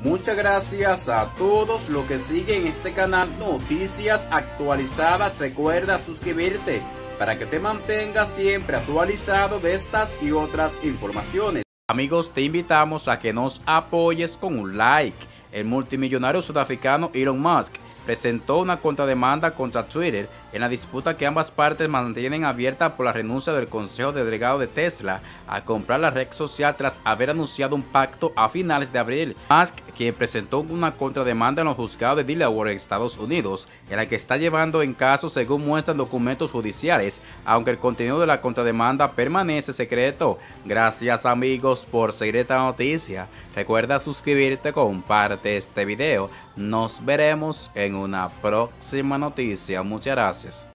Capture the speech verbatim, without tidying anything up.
Muchas gracias a todos los que siguen este canal Noticias Actualizadas. Recuerda suscribirte para que te mantengas siempre actualizado de estas y otras informaciones. Amigos, te invitamos a que nos apoyes con un like. El multimillonario sudafricano Elon Musk presentó una contrademanda contra Twitter en la disputa que ambas partes mantienen abierta por la renuncia del Consejo de Delegado de Tesla a comprar la red social tras haber anunciado un pacto a finales de abril. Musk, quien presentó una contrademanda en los juzgados de Delaware en Estados Unidos, en la que está llevando en caso según muestran documentos judiciales, aunque el contenido de la contrademanda permanece secreto. Gracias amigos por seguir esta noticia. Recuerda suscribirte, comparte este video. Nos veremos en una próxima noticia. Muchas gracias.